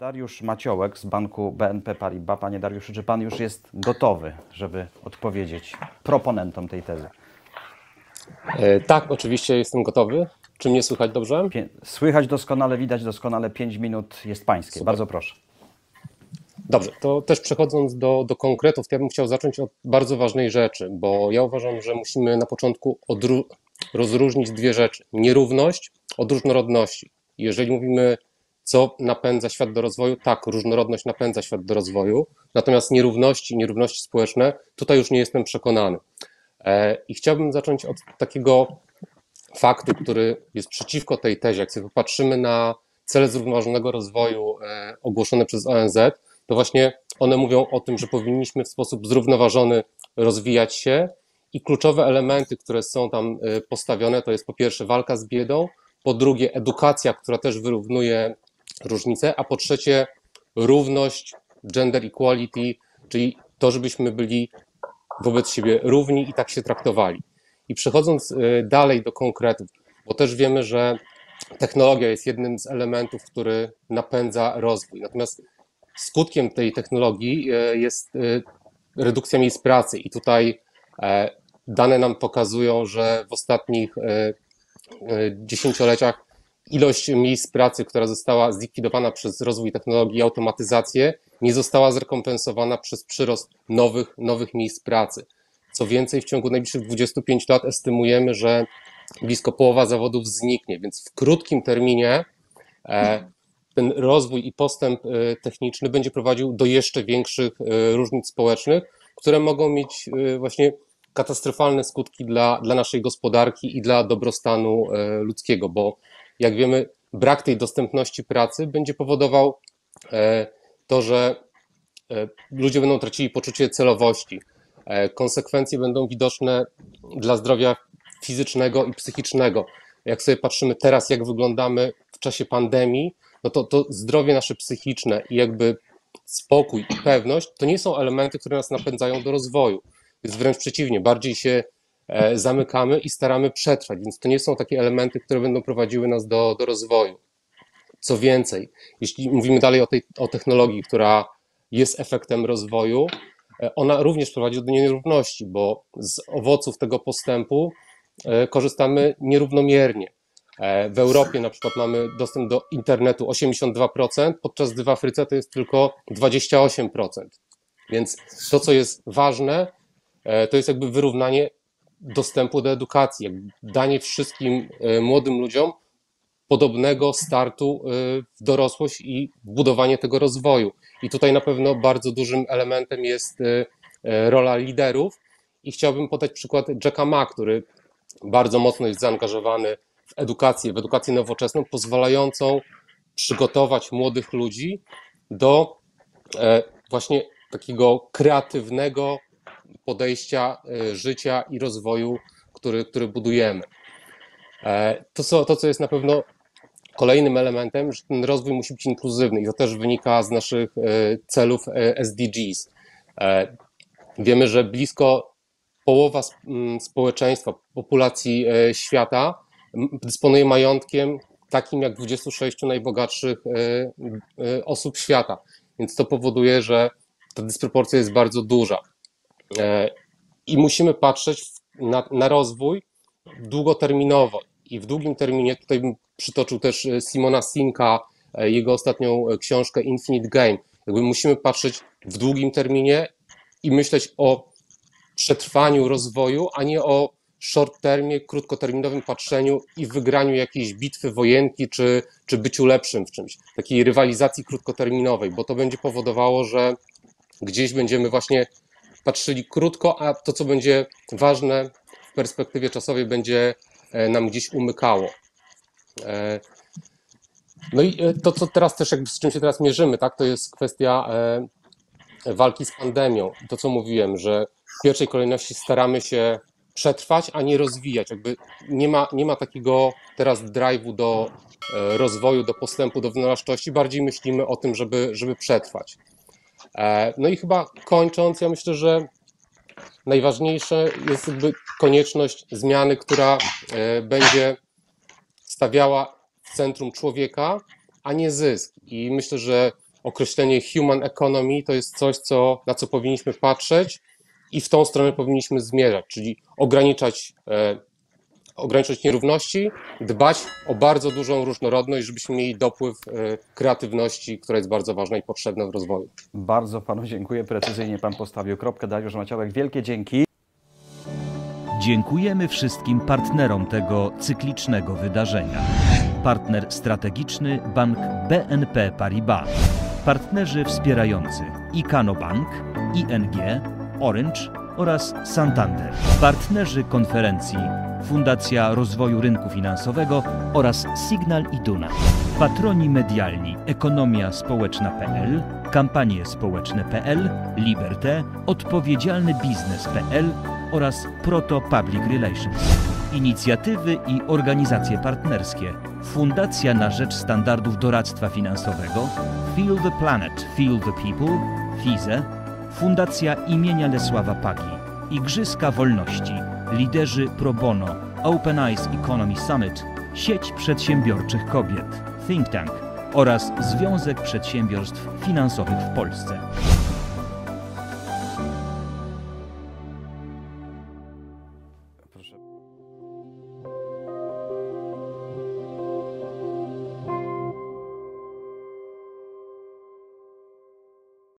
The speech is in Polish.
Dariusz Maciołek z banku BNP Paribas. Panie Dariuszu, czy pan już jest gotowy, żeby odpowiedzieć proponentom tej tezy? Tak, oczywiście jestem gotowy. Czy mnie słychać dobrze? Słychać doskonale, widać doskonale. 5 minut jest pańskie. Super. Bardzo proszę. Dobrze, to też przechodząc do konkretów, to ja bym chciał zacząć od bardzo ważnej rzeczy, bo ja uważam, że musimy na początku rozróżnić dwie rzeczy. Nierówność od różnorodności. Jeżeli mówimy, co napędza świat do rozwoju, tak, różnorodność napędza świat do rozwoju, natomiast nierówności społeczne, tutaj już nie jestem przekonany. I chciałbym zacząć od takiego faktu, który jest przeciwko tej tezie. Jak sobie popatrzymy na cele zrównoważonego rozwoju ogłoszone przez ONZ, to właśnie one mówią o tym, że powinniśmy w sposób zrównoważony rozwijać się i kluczowe elementy, które są tam postawione, to jest po pierwsze walka z biedą, po drugie edukacja, która też wyrównuje różnice, a po trzecie równość, gender equality, czyli to, żebyśmy byli wobec siebie równi i tak się traktowali. I przechodząc dalej do konkretów, bo też wiemy, że technologia jest jednym z elementów, który napędza rozwój. Natomiast skutkiem tej technologii jest redukcja miejsc pracy i tutaj dane nam pokazują, że w ostatnich dziesięcioleciach ilość miejsc pracy, która została zlikwidowana przez rozwój technologii i automatyzację, nie została zrekompensowana przez przyrost nowych miejsc pracy. Co więcej, w ciągu najbliższych 25 lat estymujemy, że blisko połowa zawodów zniknie, więc w krótkim terminie ten rozwój i postęp techniczny będzie prowadził do jeszcze większych różnic społecznych, które mogą mieć właśnie katastrofalne skutki dla naszej gospodarki i dla dobrostanu ludzkiego, bo jak wiemy, brak tej dostępności pracy będzie powodował to, że ludzie będą tracili poczucie celowości. Konsekwencje będą widoczne dla zdrowia fizycznego i psychicznego. Jak sobie patrzymy teraz, jak wyglądamy w czasie pandemii, no to zdrowie nasze psychiczne i jakby spokój i pewność to nie są elementy, które nas napędzają do rozwoju. Jest wręcz przeciwnie, bardziej się zamykamy i staramy przetrwać, więc to nie są takie elementy, które będą prowadziły nas do rozwoju. Co więcej, jeśli mówimy dalej o technologii, która jest efektem rozwoju, ona również prowadzi do nierówności, bo z owoców tego postępu korzystamy nierównomiernie. W Europie na przykład mamy dostęp do internetu 82%, podczas gdy w Afryce to jest tylko 28%. Więc to, co jest ważne, to jest jakby wyrównanie dostępu do edukacji, jakby danie wszystkim młodym ludziom podobnego startu w dorosłość i budowanie tego rozwoju. I tutaj na pewno bardzo dużym elementem jest rola liderów i chciałbym podać przykład Jacka Ma, który bardzo mocno jest zaangażowany w edukację nowoczesną, pozwalającą przygotować młodych ludzi do właśnie takiego kreatywnego podejścia życia i rozwoju, który budujemy. To, co jest na pewno kolejnym elementem, że ten rozwój musi być inkluzywny i to też wynika z naszych celów SDGs. Wiemy, że blisko połowa społeczeństwa, populacji świata dysponuje majątkiem takim jak 26 najbogatszych osób świata, więc to powoduje, że ta dysproporcja jest bardzo duża i musimy patrzeć na rozwój długoterminowo i w długim terminie, tutaj bym przytoczył też Simona Sinka, jego ostatnią książkę Infinite Game, jakby musimy patrzeć w długim terminie i myśleć o przetrwaniu rozwoju, a nie o short termie, krótkoterminowym patrzeniu i wygraniu jakiejś bitwy, wojenki, czy byciu lepszym w czymś, takiej rywalizacji krótkoterminowej, bo to będzie powodowało, że gdzieś będziemy właśnie patrzyli krótko, a to, co będzie ważne w perspektywie czasowej, będzie nam gdzieś umykało. No i to, co teraz też jakby z czym się teraz mierzymy, tak, to jest kwestia walki z pandemią. To, co mówiłem, że w pierwszej kolejności staramy się przetrwać, a nie rozwijać. Jakby nie ma takiego teraz drive'u do rozwoju, do postępu, do wynalazczości. Bardziej myślimy o tym, żeby przetrwać. No i chyba kończąc, ja myślę, że najważniejsze jest jakby konieczność zmiany, która będzie stawiała w centrum człowieka, a nie zysk. I myślę, że określenie human economy to jest coś, na co powinniśmy patrzeć i w tą stronę powinniśmy zmierzać, czyli ograniczać nierówności, dbać o bardzo dużą różnorodność, żebyśmy mieli dopływ kreatywności, która jest bardzo ważna i potrzebna w rozwoju. Bardzo Panu dziękuję. Precyzyjnie Pan postawił kropkę. Dariusz Maciołek, wielkie dzięki. Dziękujemy wszystkim partnerom tego cyklicznego wydarzenia. Partner strategiczny Bank BNP Paribas. Partnerzy wspierający Ikano Bank, ING, Orange oraz Santander. Partnerzy konferencji Fundacja Rozwoju Rynku Finansowego oraz Signal Iduna. Patroni medialni Ekonomia Społeczna.pl, Kampanie Społeczne.pl, Liberté, Odpowiedzialny Biznes.pl oraz Proto Public Relations. Inicjatywy i organizacje partnerskie. Fundacja na rzecz standardów doradztwa finansowego, Feel the Planet, Feel the People, FIZE, Fundacja imienia Lesława Pagi, Igrzyska Wolności, liderzy pro bono, Open Eyes Economy Summit, Sieć Przedsiębiorczych Kobiet, Think Tank oraz Związek Przedsiębiorstw Finansowych w Polsce.